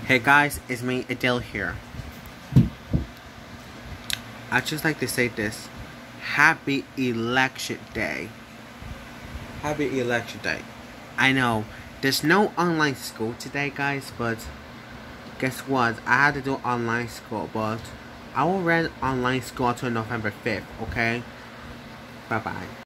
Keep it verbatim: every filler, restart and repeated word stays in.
Hey guys, it's me, Adele here. I'd just like to say this. Happy Election Day. Happy Election Day. I know, there's no online school today, guys, but guess what? I had to do online school, but I will run online school until November fifth, okay? Bye-bye.